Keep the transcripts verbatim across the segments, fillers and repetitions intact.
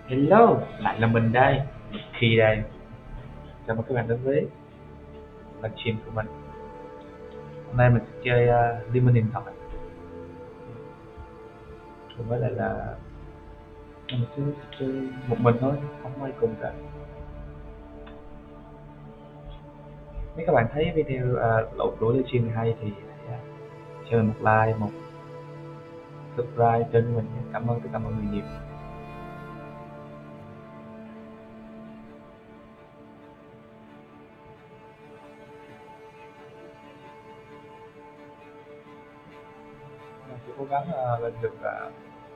Hello, lại là mình đây, Khi đây. Chào mừng các bạn đến với livestream của mình. Hôm nay mình sẽ chơi uh, Liên minh điện thoại. Cùng với lại là mình sẽ chơi một mình thôi, không có ai cùng cả. Nếu các bạn thấy video uh, lỗi lỗi livestream hay thì hãy uh, cho mình một like, một subscribe kênh mình. Cảm ơn tất cả mọi người nhiều. Mình sẽ cố gắng uh, lên được uh,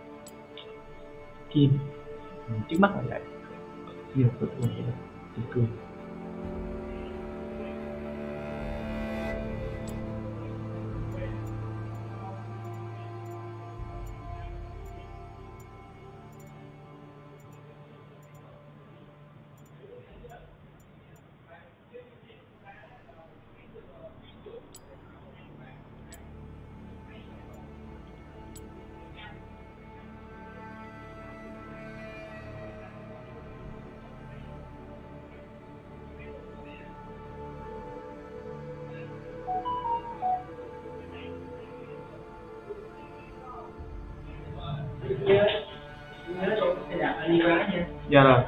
kim. Ừ, trước mắt là vậy. Như một cực luôn vậy đó, kim cương. nhớ nhớ tôi sẽ đặt anh đi rái nha. Dạ rồi.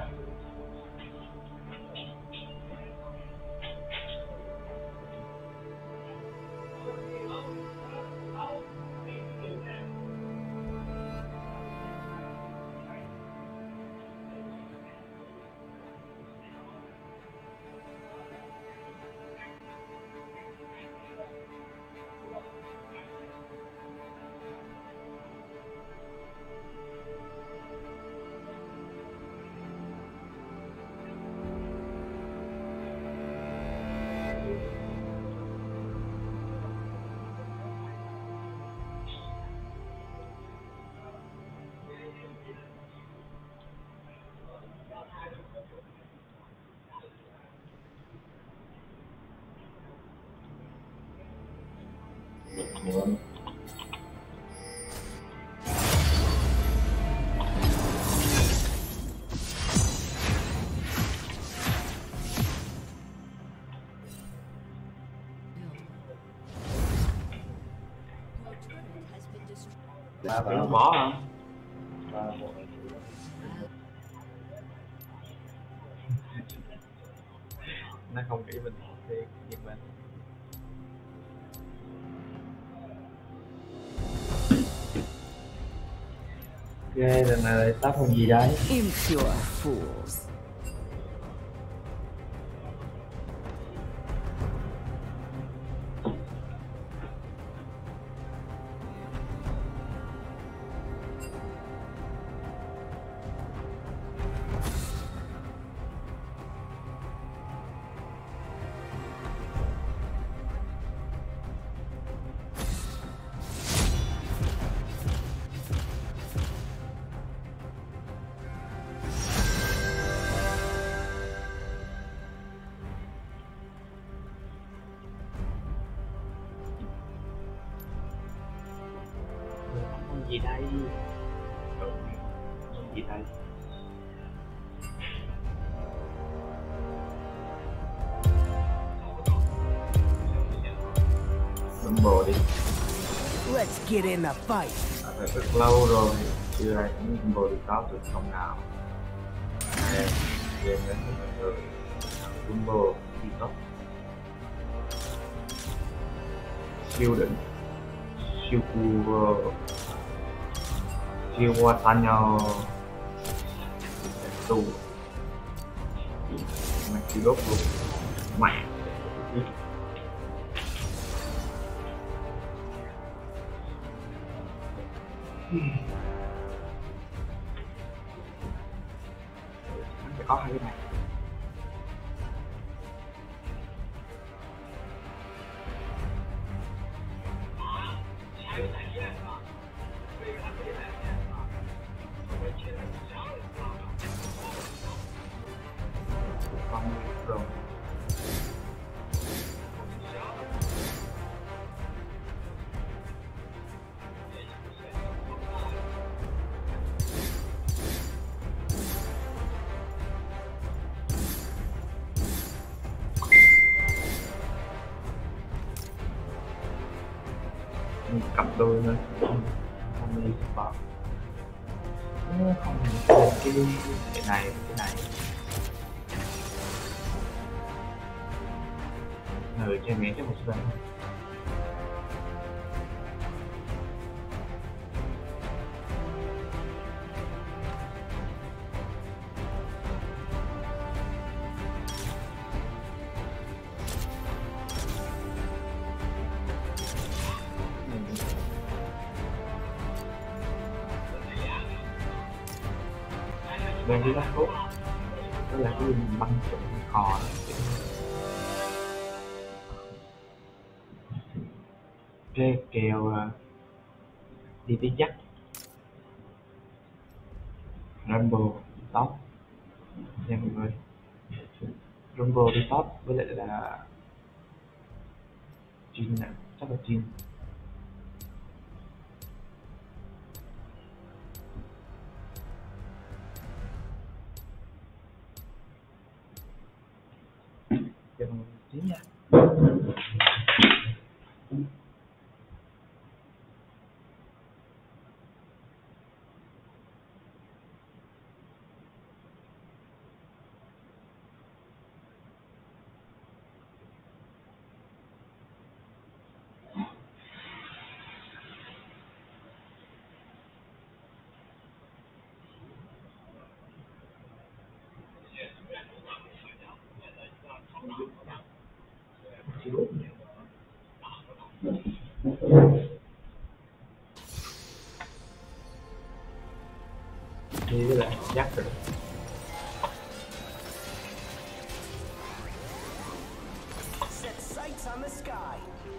Ba Phải bỏ hả? Nó không nghĩ mình thì giật mình. Ok, lần này lại tác phong gì đấy? Impure fools. Gì đây? Ừ, gì đây? Bấm bồ đi. Let's get in the fight. À, phải rất lâu rồi chưa ai cũng bấm bồ được có được không nào? Đây, game đến với mọi người. Bấm bồ đi tốt. Siêu đỉnh, siêu cool, siêu qua tan nhau tù mà siêu đốt luôn mẹ phải có hai cái này. Rồi. cặp đôi thôi, không không đi support. Nó không lên cái cái này cái này người cho mẹ cho một số bạn bên cái lá cốt đó là cái mình băng trộn kho cái kèo uh, đi tí dắt Rumble top nha mọi người, Rumble đi top với lại là Jin nè, chắc là Jin. Chờ một tí nha. Đi với lại dắt rồi. Set sights on the sky.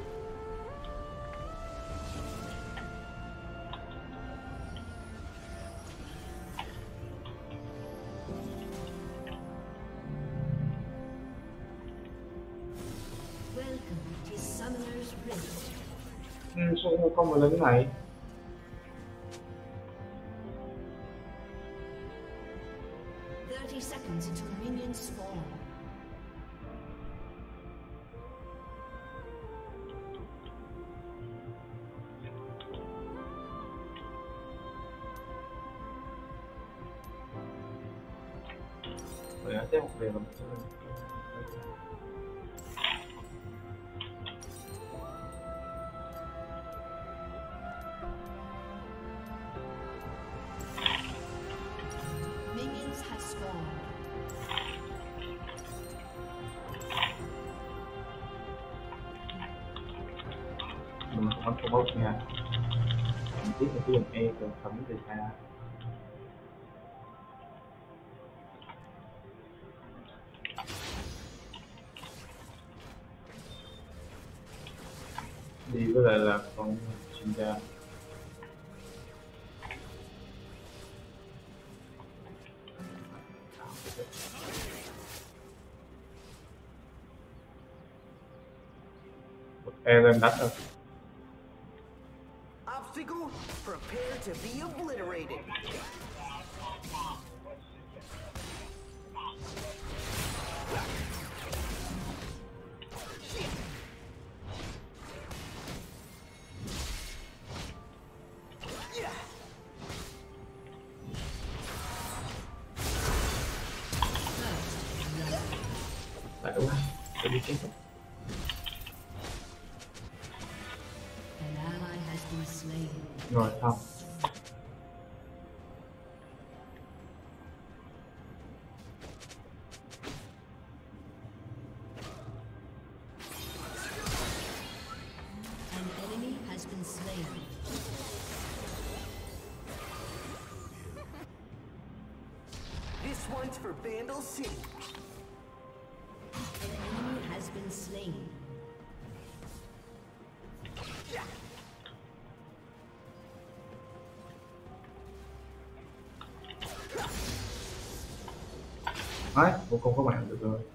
Welcome to Summoner's Rift. Ừ, sao không có mà lên cái này? thirty seconds until minions spawn. Rồi nó sẽ một về làm Minions have spawned. mình không có bốc nha. Mình tiếp là cái đường E từ thấm từ xa. Đi với lại là con sinh ra E lên đánh rồi. Obstacle, prepare to be obliterated. Lại đúng không? Tôi đi chết. An ally has been slain. Rồi xong. An enemy has been slain. This one's for Vandal City. An enemy has been slain. Đấy, cũng không có bạn được rồi.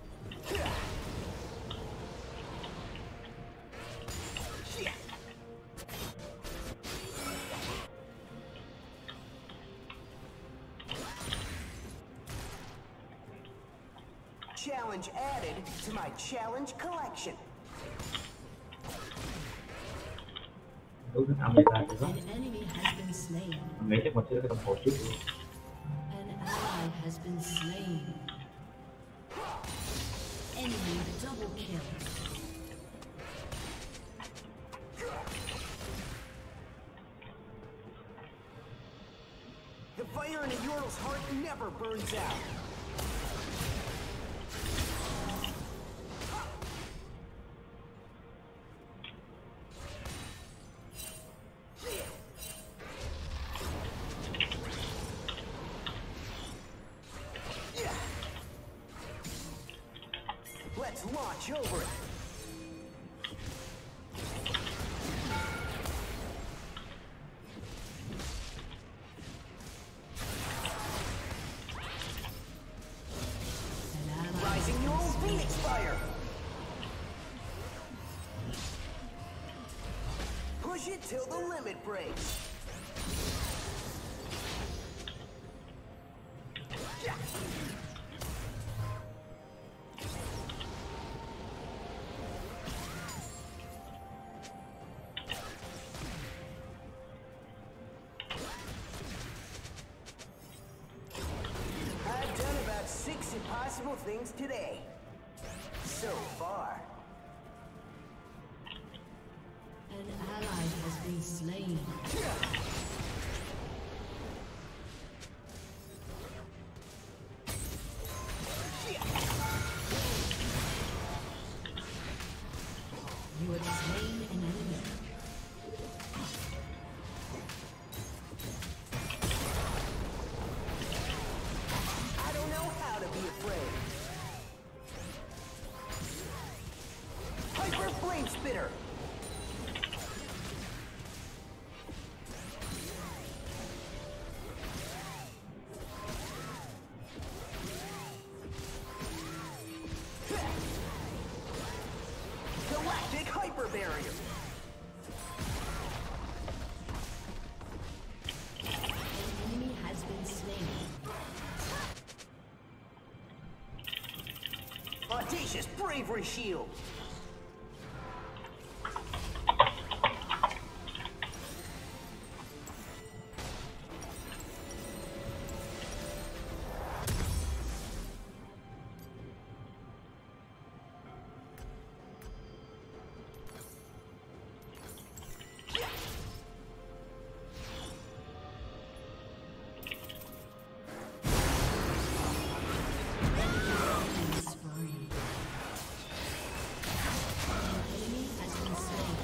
Challenge added to my challenge collection. Đúng thích ăn người ta thì đó. An enemy has been slain. Mình nghĩ chắc mình sẽ cái đồng hồ trước luôn. An ally has been slain. Enemy double kill. The fire in a Yordle's heart never burns out. Let's launch over it. Rising your own Phoenix fire. Push it till the limit breaks. I've done about six impossible things today. So far. An ally has been slain. You have slain an enemy. I don't know how to be afraid. Hyper Flame Spitter! Galactic Hyper Barrier! An enemy has been slain. Audacious Bravery Shield! Spree. Enemy has been slain.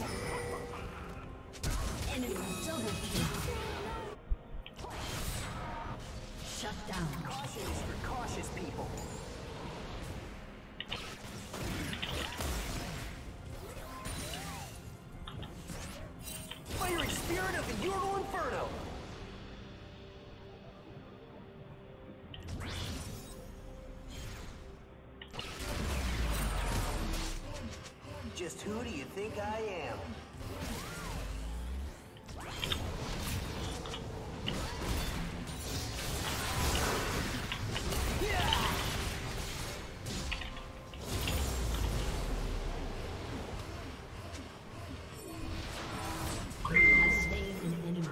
Enemy double kill. Shut down. Caution is for cautious people. Fiery Spirit of the Yordle Inferno! Just who do you think I am? Has slain an enemy.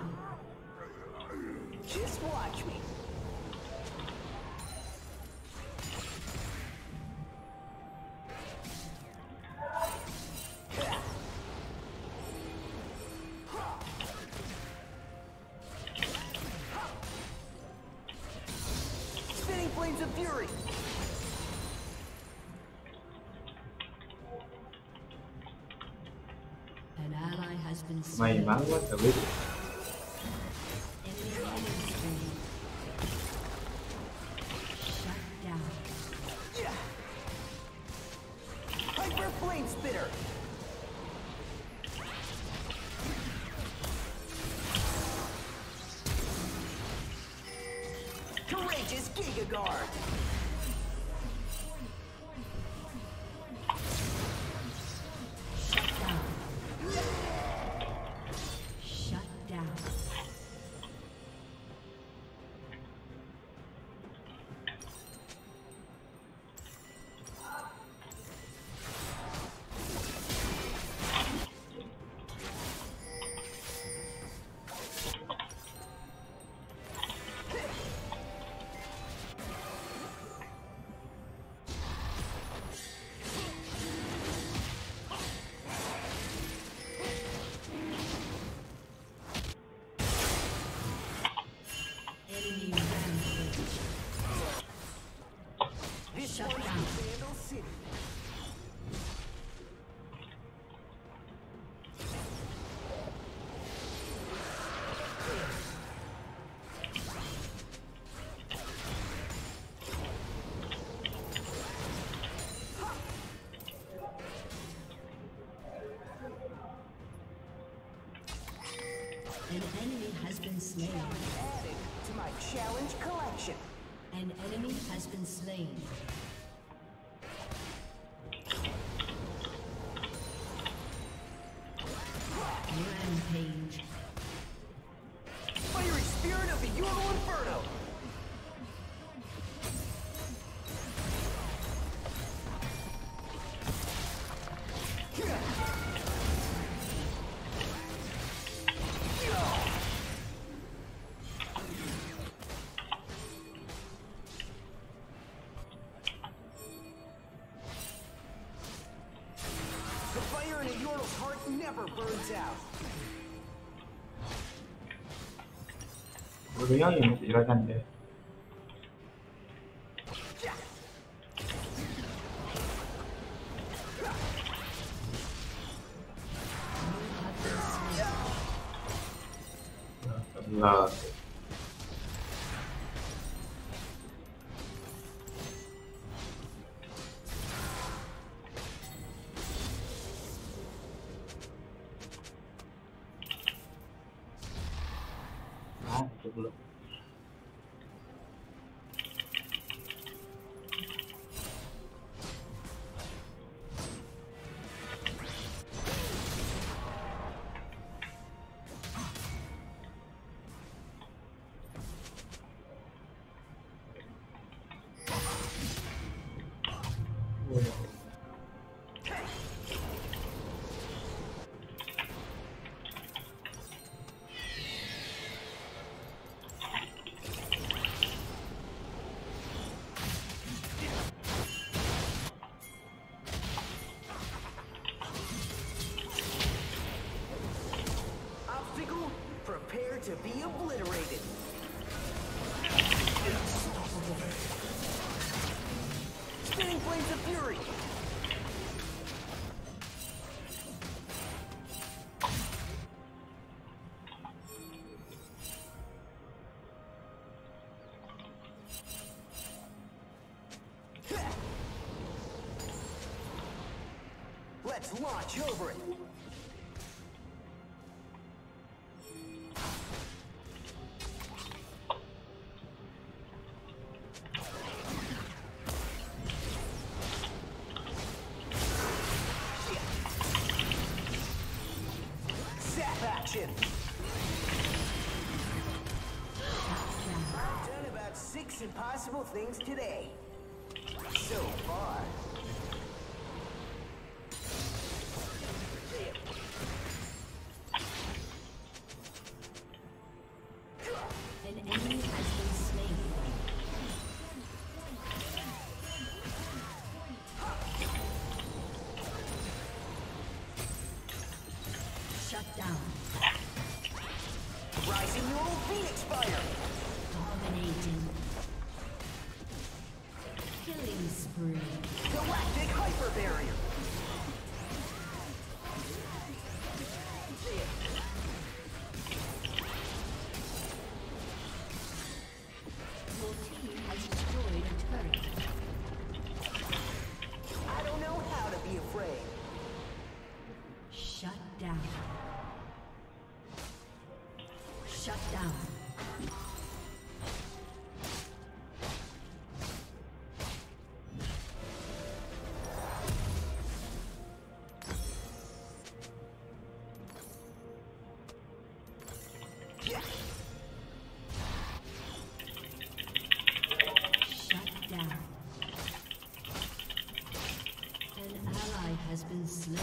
Just watch me. Spinning Flames of Fury! An ally has been May slain. mắn quá trời biết. Enemy killing spree. Shut down. Yeah. Hyper Flame Spitter! Courageous Giga Guard! Shut down. Shut down. Shut one's down. for Vandal City. An enemy has been slain. Added to my challenge collection. An enemy has been slain. Rampage. Fiery spirit of the Yordle Inferno. The fire in a Yordle's heart never burns out. Rồi lý do gì mà chị ra nhanh vậy? Là á, chụp lực. Ôi dồi. Obstacle, prepare to be obliterated. Spinning flames of fury. Let's launch over it. Zap action. I've done about six impossible things today. So far. An enemy has been slain. Shut down. Rising Neural Phoenix Fire. Dominating. Killing spree. Galactic Hyper Barrier. Your team has destroyed a turret. I don't know how to be afraid. Shut down. Shut down. Shut down. An ally has been slain.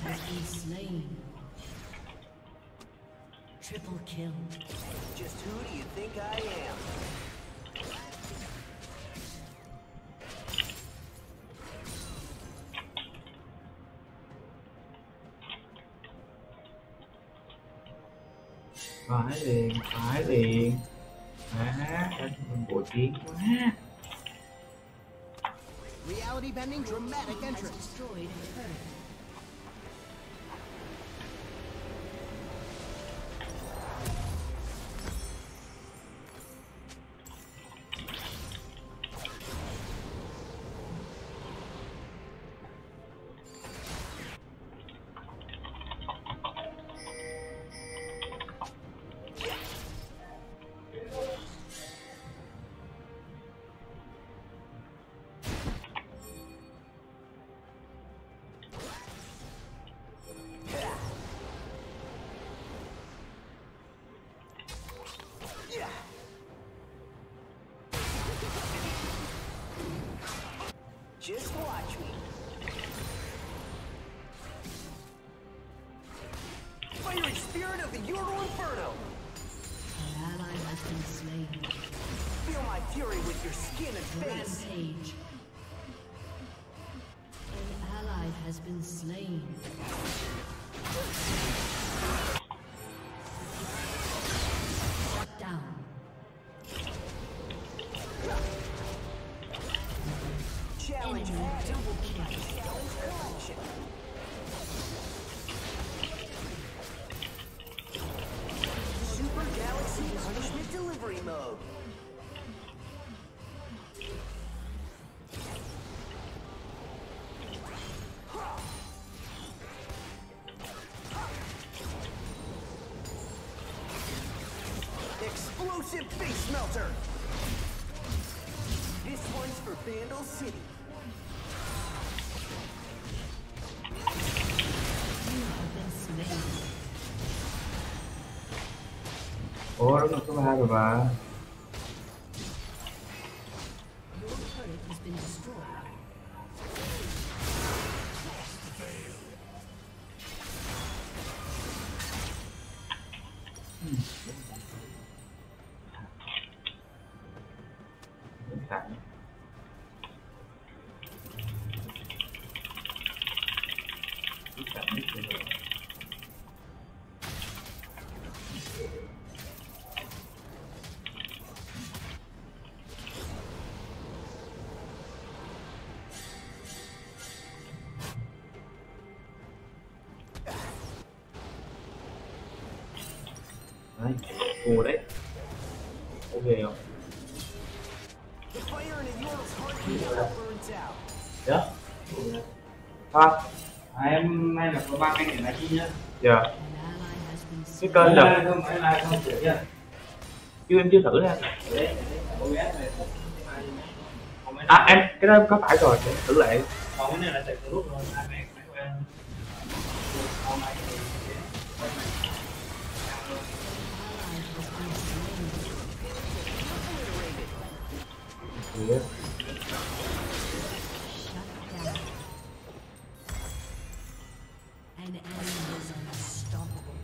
has been slain. Triple kill. Just who do you think I am? Phải liền, phải liền. Má, anh mình bộ chiến quá. Reality bending dramatic entrance. Destroyed a turret. Just watch me. Fiery spirit of the Euro Inferno. An ally has been slain. Feel my fury with your skin and face. Rampage. An ally has been slain. Shut down. Challenge Enemy added. double kill. Challenge collection. Super Galaxy Punishment Delivery Mode. Explosive Face Melter. This one's for Vandal City. You have been slain. Ủa đúng là số ba rồi mà. Your turret has been destroyed. Sẵn. Sẵn hết rồi. Đấy, cua đấy. Ok không? The fire in a Euro's heart never burns out. Dạ. Thôi, à, em may là có ba canh để máy chi nhá. Dạ. An ally has been Cái slain. kênh là Không, em lại không sửa chưa? chưa em chưa thử nha. Đấy, ô ét này. Còn mấy À em cái đó em có tải rồi để thử lại. còn cái này là chạy từ lúc rồi, hai mẹ máy của em. Còn máy thì Ally has been slain. Dạ. Shut down. An enemy is unstoppable.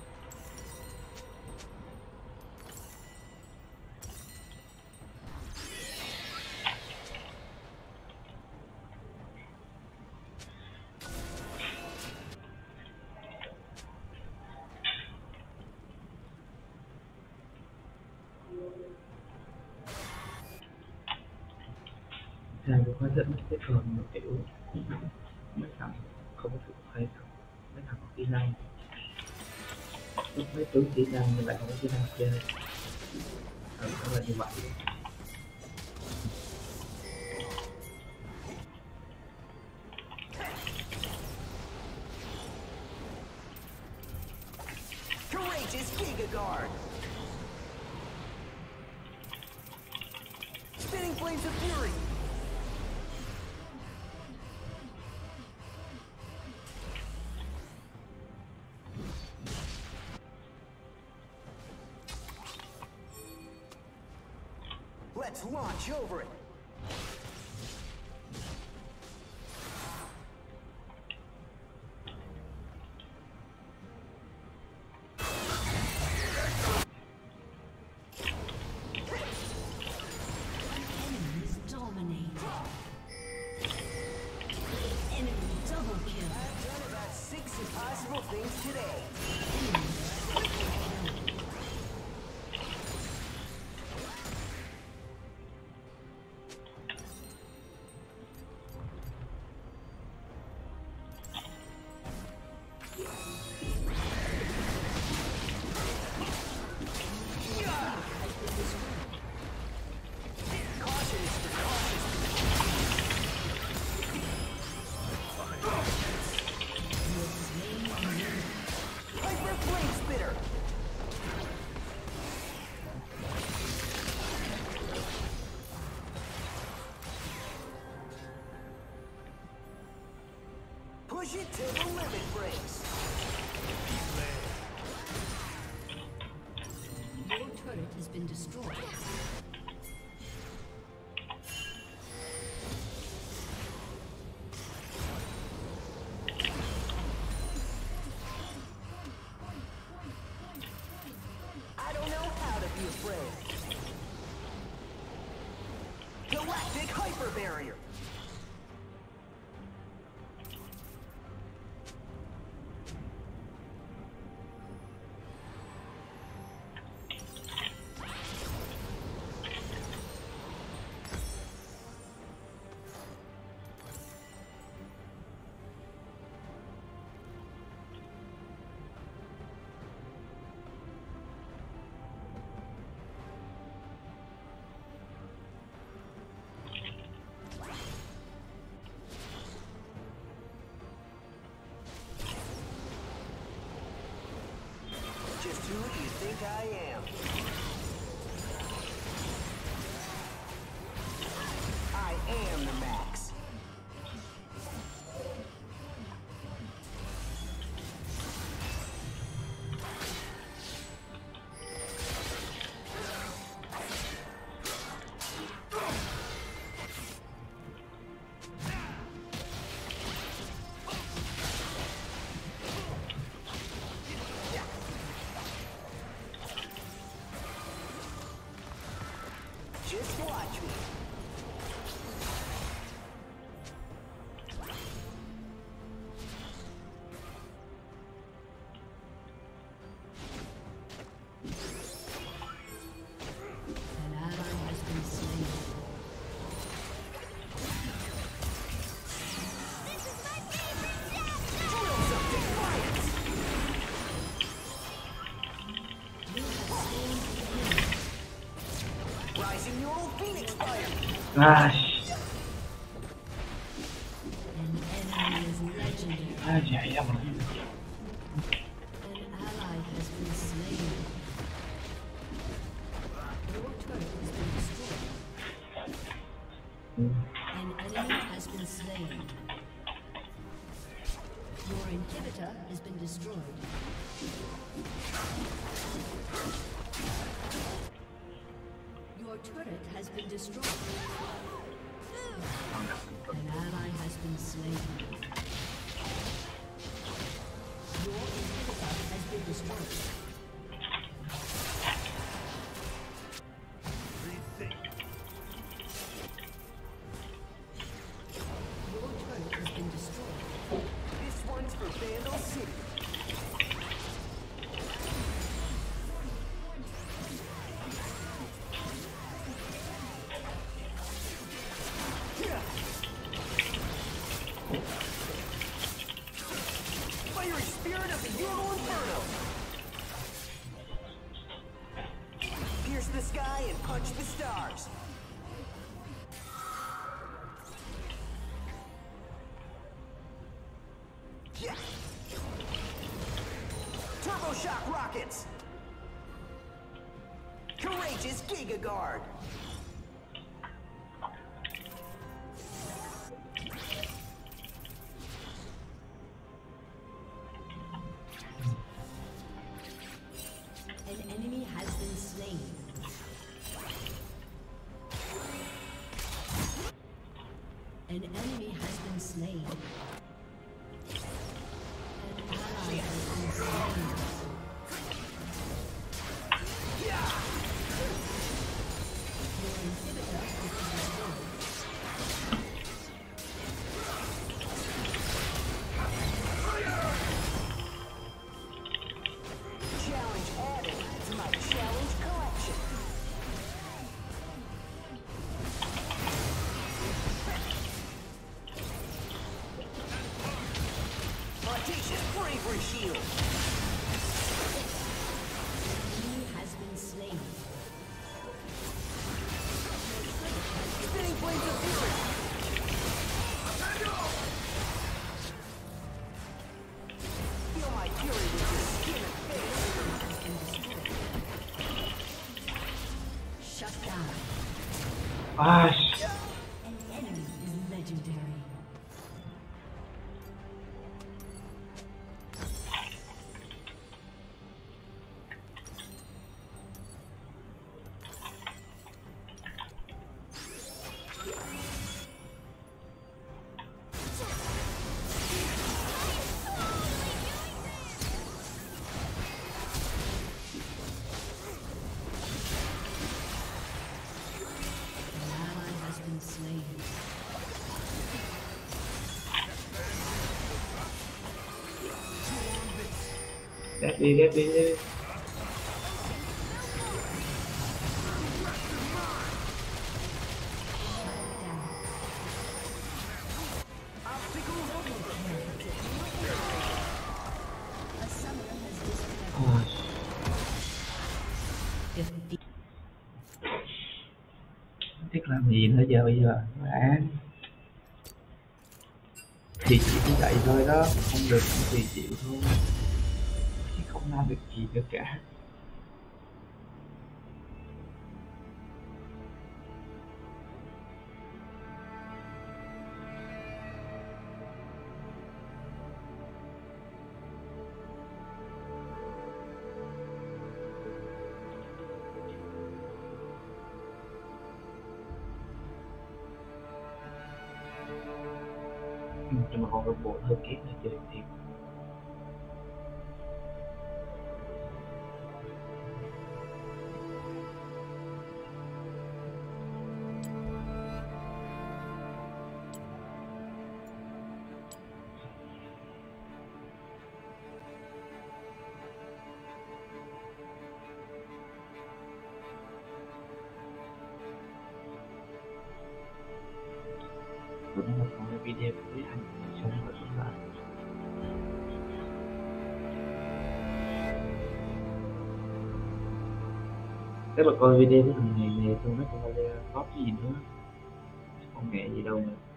Này cũng có dẫn cái phần một kiểu mấy thằng không có thực hay mấy thằng có kỹ năng lúc mấy tướng kỹ năng nhưng lại không có kỹ năng chơi ừ, nó là như vậy. Courageous Giga Guard. Spinning Flames of Fury. Let's launch over it. things today. Push it till the limit breaks. Your turret has been destroyed. I don't know how to be afraid. Galactic hyper barrier. Just who do you think I am? I am the Max. Just watch me. An ally has been slain. Drills of defiance. You have slain the enemy. Rising neural phoenix fire. Ah, sh- An enemy is legendary. ah, ya, ya, bro. An ally has been slain. Your turret has been destroyed. An enemy has been slain. Your inhibitor has been destroyed. Your turret has been destroyed. An ally has been slain. Your inhibitor has been destroyed. Your turret has been destroyed. This one's for Vandal City. Fiery spirit of the Ural Inferno. Pierce the sky and punch the stars. Yeah. Turbo shock rockets. Courageous Giga Guard. An enemy has been slain. An enemy has been slain. An ally has been slain. Your inhibitor has been destroyed. bravery shield. He has been slain. Spinning flames of fury. Feel my fury with your skin and face. Shut down. À, An enemy is legendary. ghép đi ghép đi ghép đi. Tiếc làm gì nữa giờ bây giờ bạn thì chỉ như vậy thôi đó, không được thì chịu thôi chứ không làm được gì nữa cả. Nhưng mà con robot hơi kiếp là chơi thiệt. Bữa nay là có cái video với anh xong rồi chúng lại. Các bạn coi video của thằng này này tôi nói con video có cái gì nữa, không nghệ gì đâu nữa.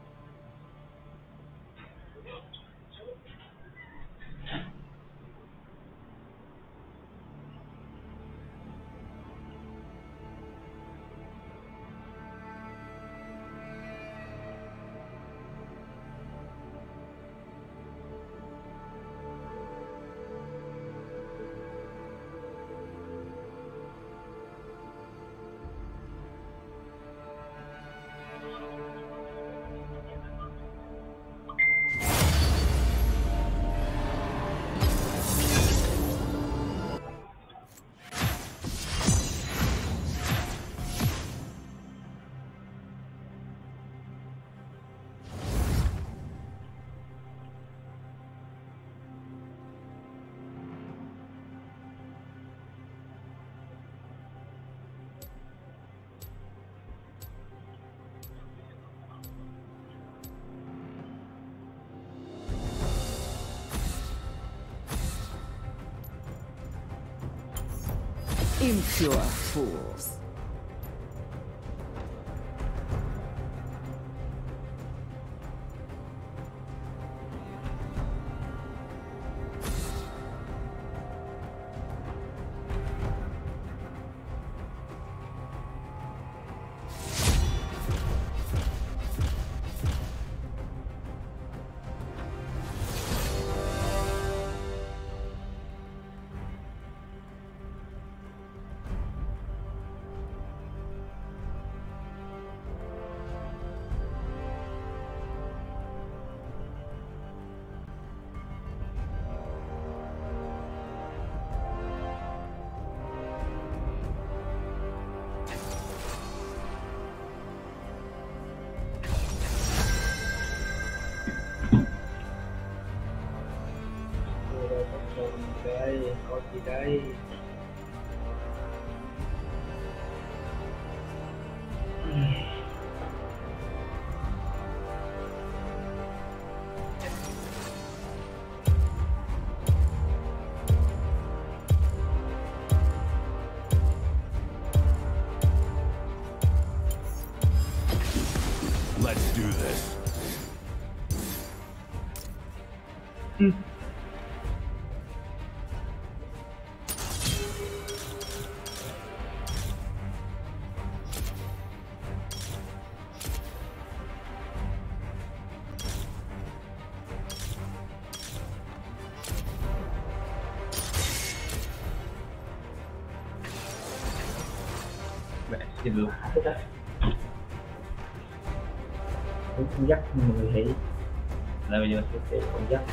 Impure fools. Đây, có gì đây? Mẹ xin lạ thế đó. Cũng không dắt nhưng mà người thấy là bây giờ sẽ không dắt.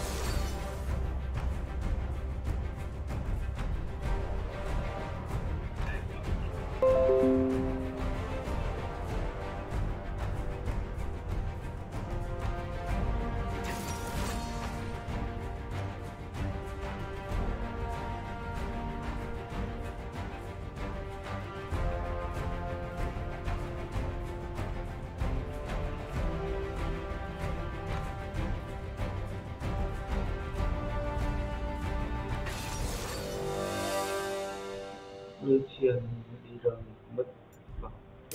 Lưu truyền đi rồi mất vào.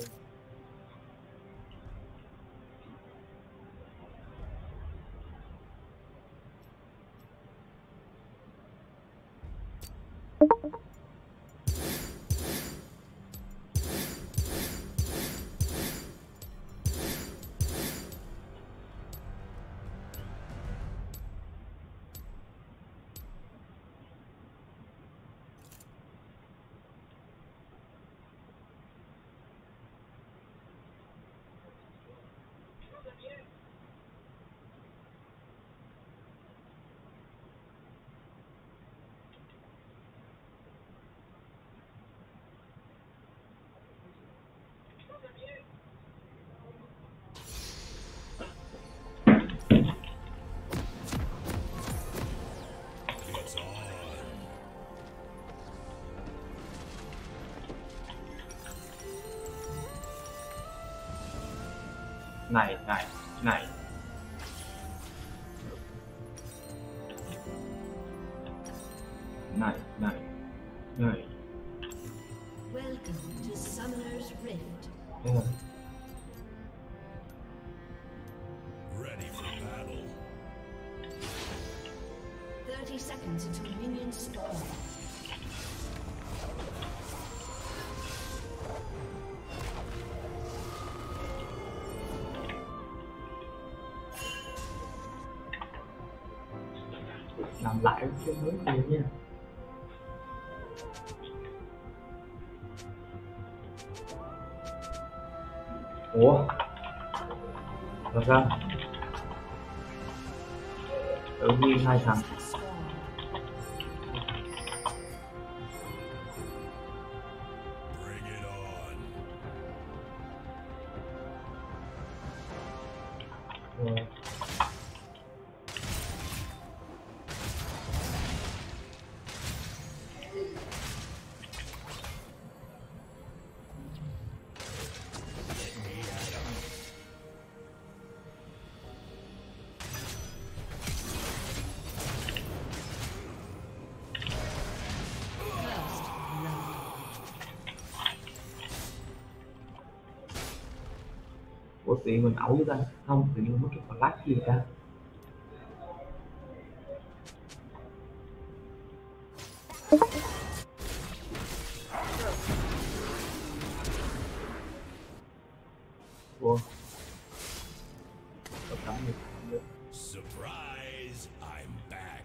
Này này này này này này. Welcome to Summoner's Rift. Ừ. Ready for battle. thirty seconds until minions spawn. Làm lại cái hướng này nha. Ủa thật ra tự nhiên hai thằng Bring it on. Ủa. Ủa tự nhiên mình ẩu với ta không, tự nhiên mất cái flash gì ta. Ủa có cắm được không được. Surprise, I'm back.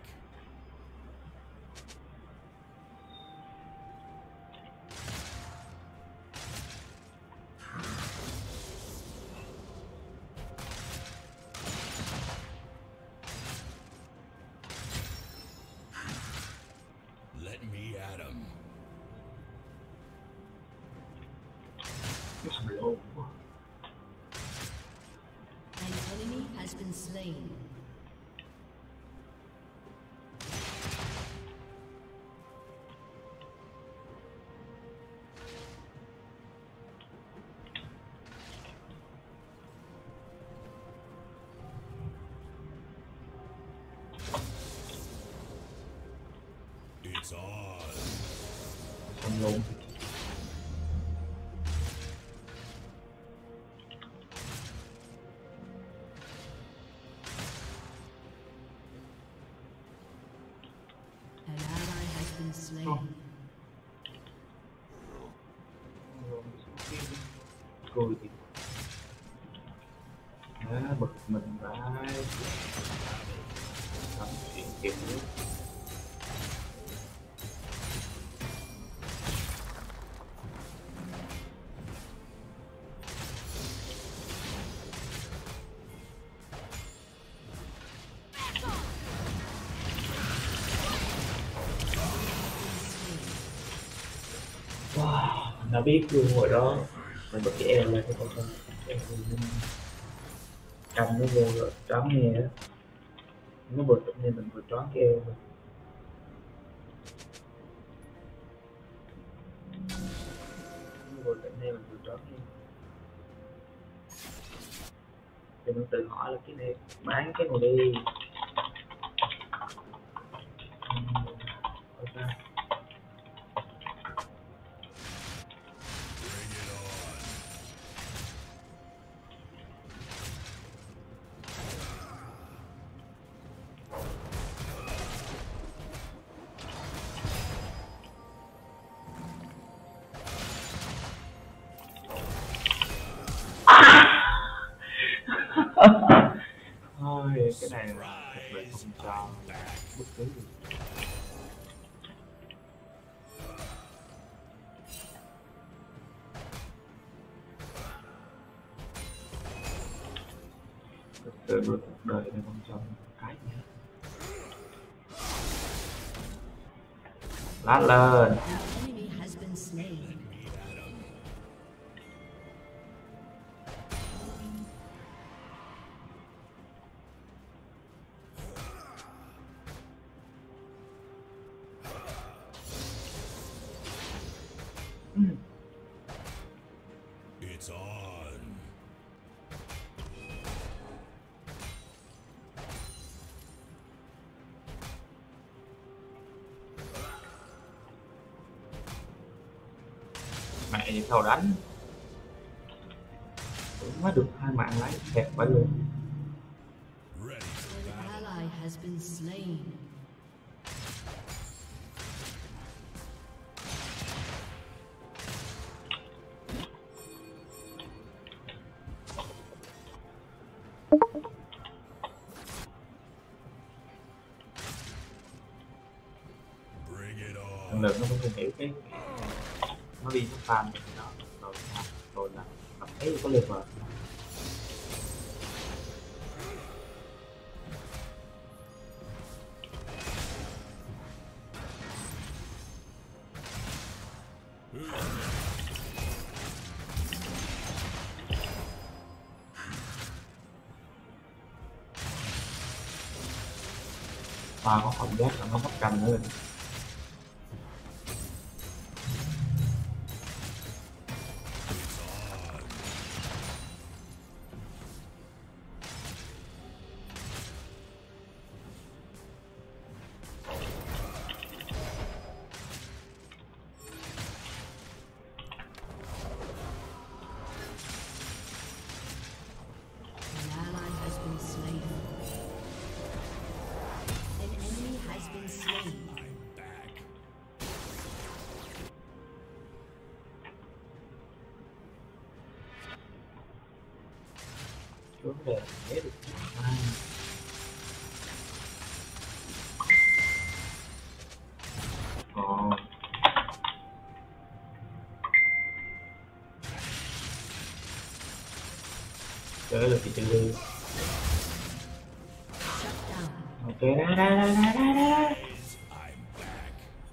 Let me at him. Cái sầm lô quá. An enemy has been slain. It's on. Sầm lô. been slain. Cười thì à, bực mình vãi lắm chuyện kiểu nước. Wow, nó biết luôn rồi đó. Mình bật cái eo lên cho con con eo lên cầm nó vô rồi choáng nghe á, nó bật nên mình vừa choáng cái eo rồi. Nó bật nên mình vừa choáng nghe thì mình tự hỏi là cái này bán cái này đi. Uhm, ok. Thôi cái này là thật sự không cho bất cứ gì. Thật sự là cuộc đời này không cho một cái gì hết. Lát lên. An enemy has been slain. It's on. Mẹ gì sao đánh cũng mới được hai mạng lấy kẹt phải luôn. Ready for An battle. ally has been slain. Bring it Thằng on. Lực nó cũng không hiểu cái nó đi nó farm được đó rồi rồi là tập thấy có liệt rồi. Và có cảm giác là nó bắt canh nữa lên. An ally has been slain. An enemy has been slain. I'm back. Vấn đề để được ai còn chơi được thì chơi đi. Shut down. Ok đây đây đây đây đây đây. I'm back.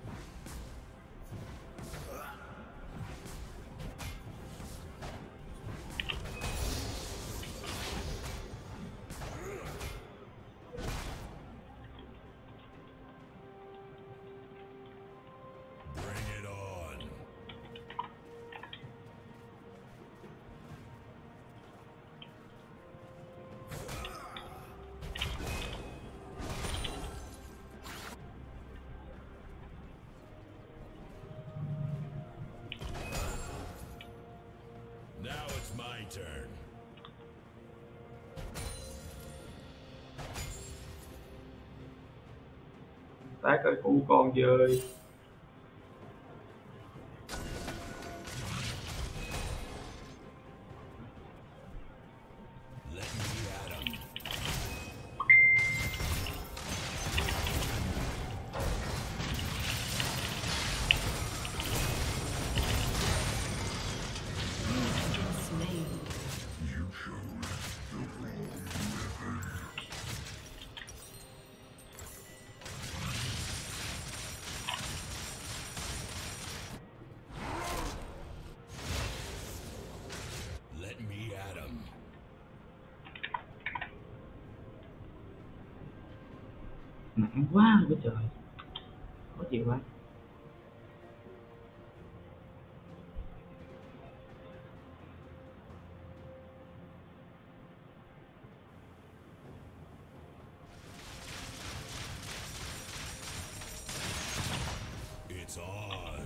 Bring it on. Now it's my turn. Tác ơi cứu con với ơi. nặng quá với trời, khó chịu quá. It's on.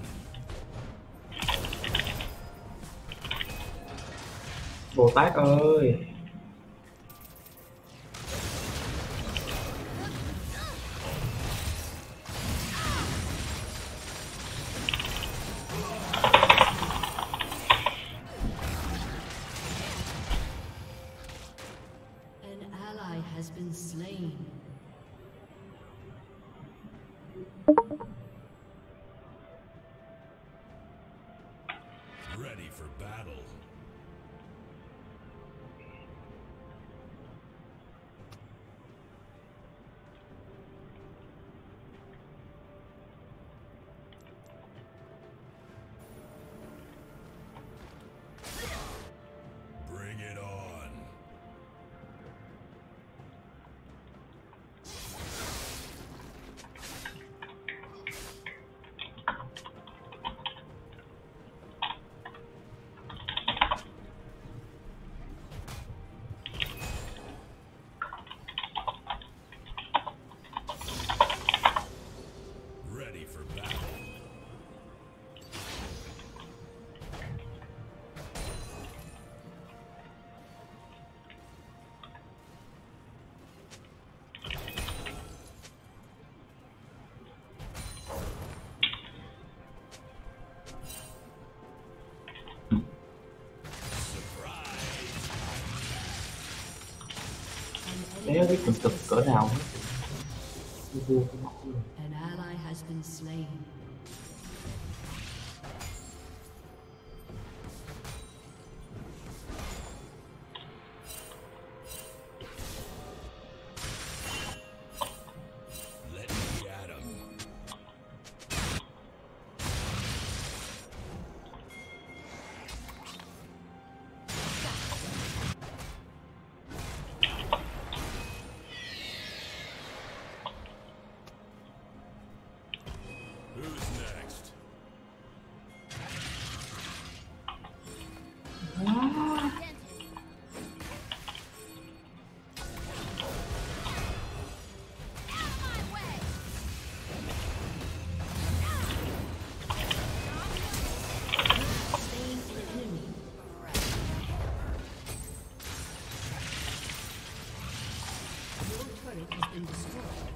Bồ Tát ơi. An ally has been slain. Ready for battle. Bring it on. Ready for battle. Bé biết cực cực cỡ nào hết. Vua vua cái móc luôn. An ally has been slain. Let me at 'em. Who's next? Your turret has been destroyed.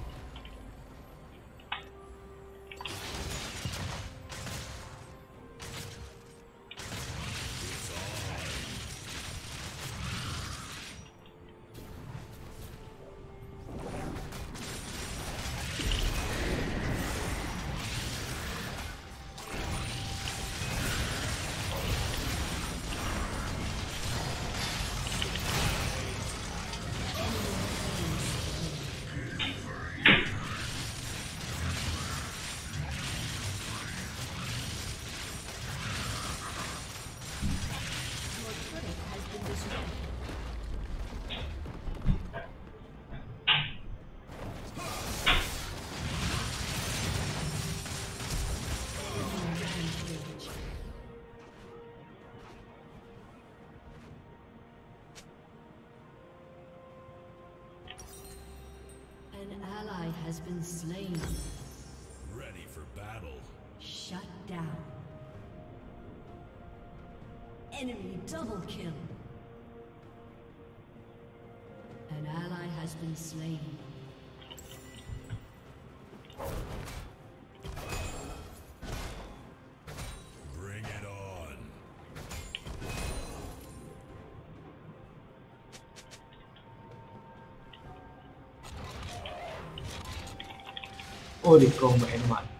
Your turret has been destroyed. Rampage. An ally has been slain. Ready for battle. Shut down. Enemy double kill. An ally has been slain. Bring it on. Ôi đi con mẹ nó mạnh.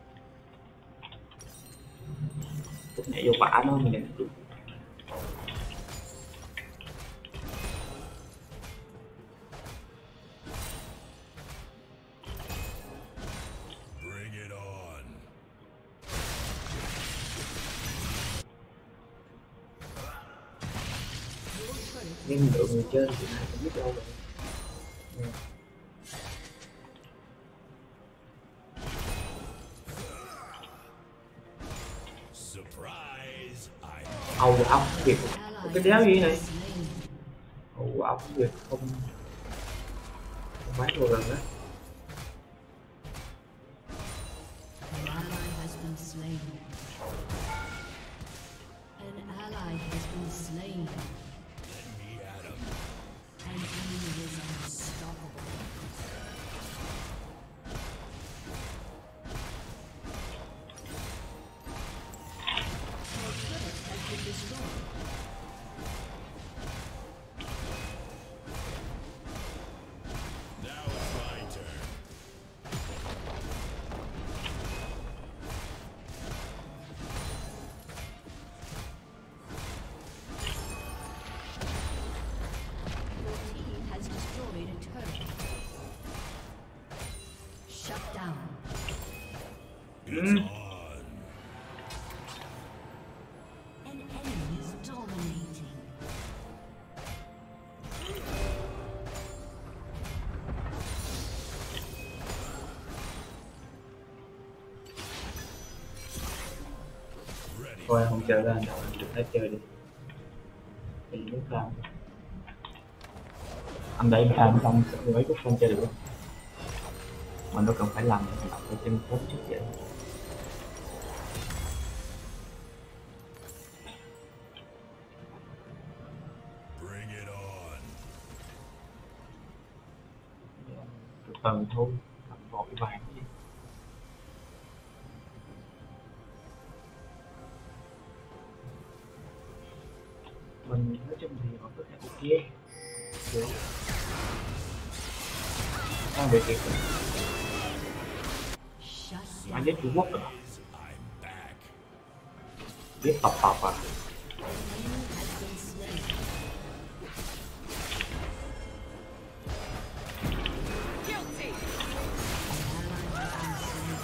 Tức nhảy vô bả nó mình nhận được. Bring it on. Nhưng lượng người chơi thì ai cũng biết đâu rồi. Ừ. Surprise! I Âu ốc Việt cái đéo gì này. Âu ốc Việt không không bán đồ lần đó. An ally has been slain. An ally has been slain. let me at him. An enemy is unstoppable. Your turret has been destroyed. Now it's my turn. Your team has destroyed a turret. Shut down. It's on. An enemy is dominating. Ready. Thôi không chơi ra đâu, được hết chơi đi. Thì nước làm. Anh đẩy làm xong mấy phút không chơi được không? Mình đâu cần phải làm mình đọc ở trên phút trước vậy. Bring it on. Từ từ thôi, làm vội vàng chứ. Mình nói chung thì vẫn có thể ok. Được. Đang bị kịp. Shut Anh down. biết Trung Quốc rồi. I'm back. Biết tập tập à. An enemy has been slain. Guilty! An ally has been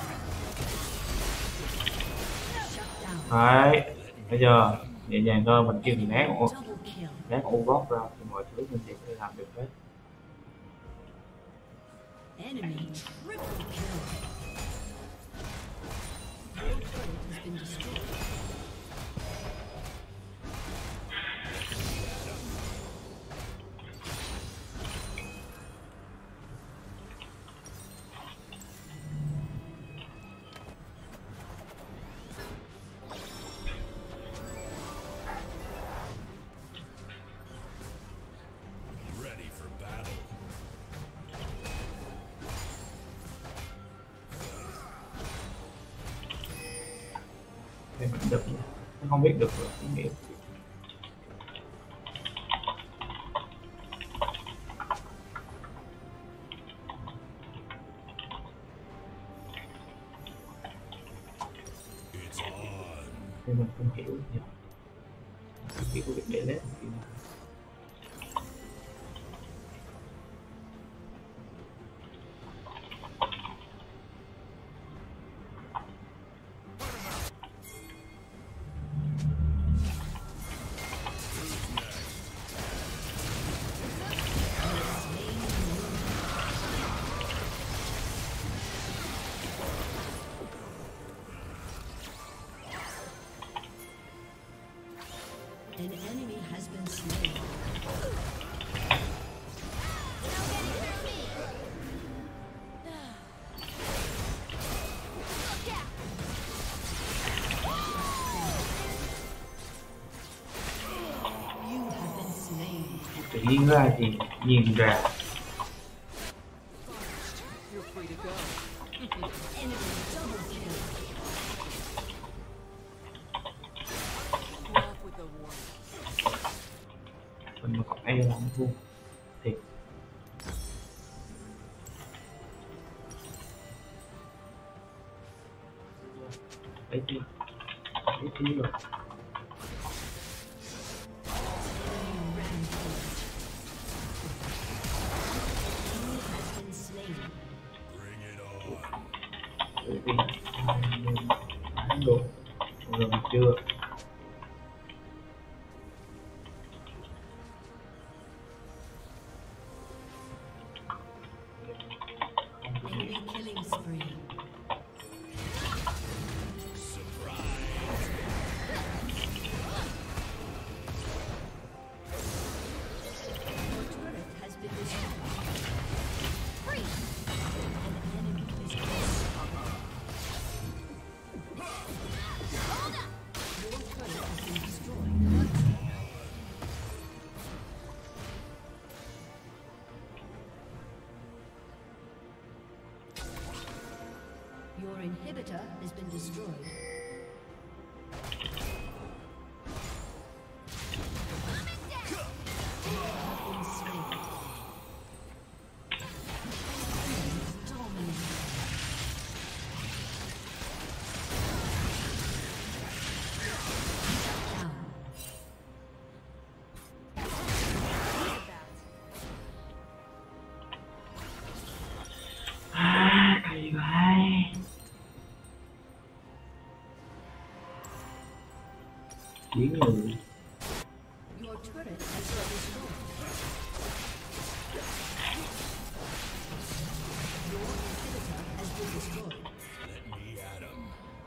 slain. Shut down. Đấy, bây giờ nhẹ nhàng thôi, mình chỉ né một Double kill. né ô gót ra thì mọi thứ mình đều có thể làm được hết. Enemy triple kill. Your turret has been destroyed. Ready for battle. Thì mình được, nó không biết được rồi, ý nghĩa. It's on. Thì mình không hiểu gì. Không hiểu việc để lết thì An enemy has been slain. You have been slain. tự nhiên ra thì nhìn ra. You're free to go. Enemy double kill. Off with the warning. Mình mà còn ai là không thua thiệt. Đấy chưa? Đấy chưa rồi. Enemy rampage. Enemy has been slain. Bring it on. Bởi vì bán đồ rồi chưa. Enemy killing spree. Surprise! Your inhibitor has been destroyed. Chiến người. Your turret has been destroyed. Your inhibitor has been destroyed. Let me at him.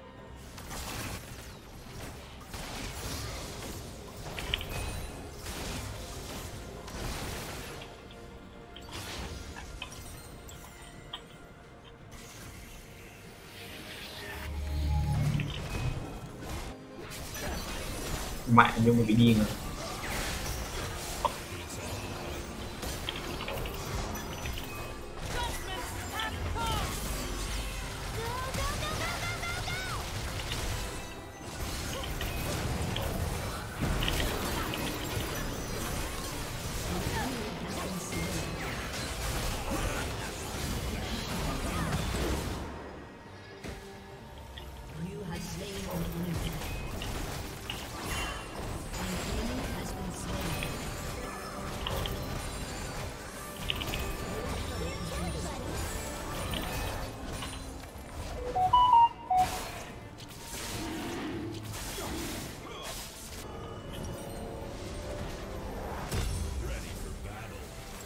Mẹ nhưng mà bị điên rồi. You have slain an enemy. An enemy has been slain. Ready for battle.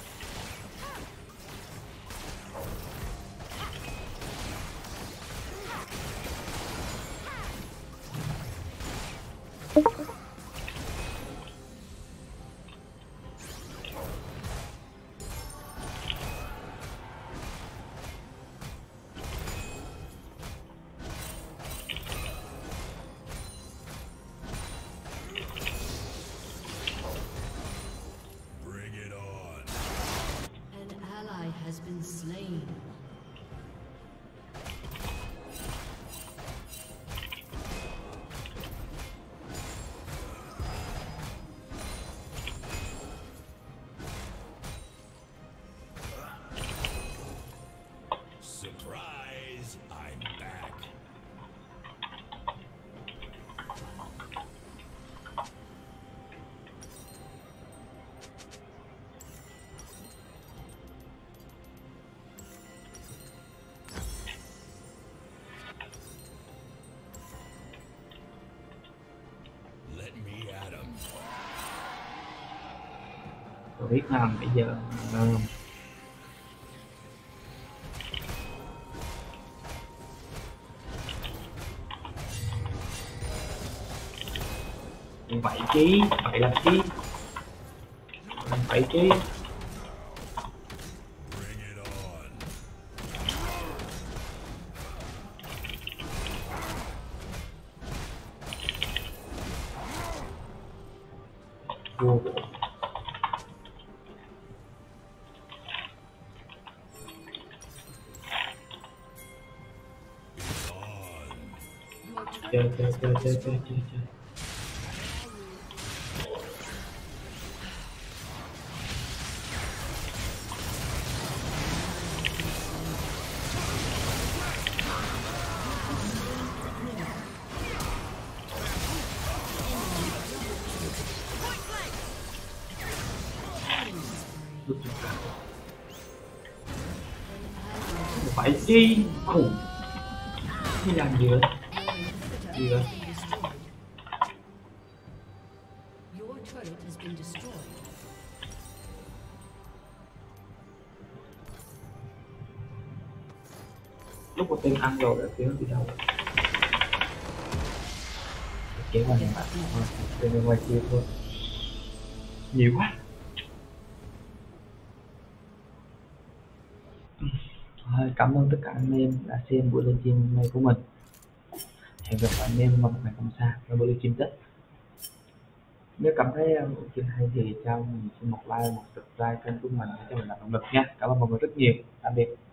Bring it on. An ally has been slain. Surprise! I'm back. Let me at him. Tôi biết làm bây giờ. Ừ. Vậy chí, vậy là chí. Vậy chí. Bring it on. Vô bộ. It's on. Your turret Chơi, chơi, has chơi, been chơi, chơi, destroyed. chơi, chơi. Rút ra. Phải chi khủng. Đi làm gì vậy? Your inhibitor Gì vậy? has been destroyed. Your turret has been destroyed. Lúc mà tên ăn rồi là tiếng đi đâu? Kéo qua nhà bạn thôi, tên bên ngoài kia thôi. Nhiều quá. Thôi, cảm ơn tất cả anh em đã xem buổi livestream hôm nay của mình. Hẹn gặp lại anh em vào một ngày không xa trong buổi livestream Tết. Nếu cảm thấy uh, buổi livestream hay thì cho mình xin một like, một subscribe kênh của mình để cho mình làm động lực nha. Cảm ơn mọi người rất nhiều. Tạm biệt.